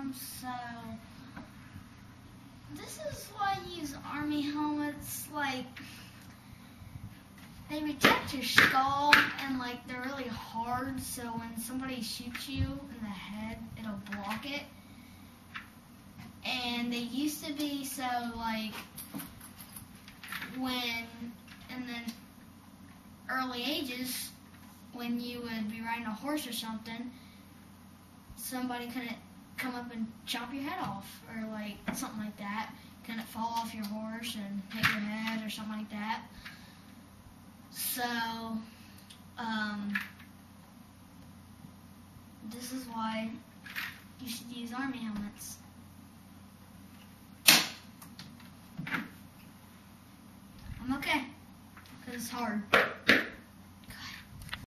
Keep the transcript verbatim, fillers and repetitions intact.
Um, so this is why you use army helmets. Like, they protect your skull, and like they're really hard. So when somebody shoots you in the head, it'll block it. And they used to be so like when in the early ages, when you would be riding a horse or something, somebody couldn't come up and chop your head off, or like something like that. Couldn't fall off your horse and hit your head or something like that. So, um, this is why you should use army helmets. I'm okay, because it's hard.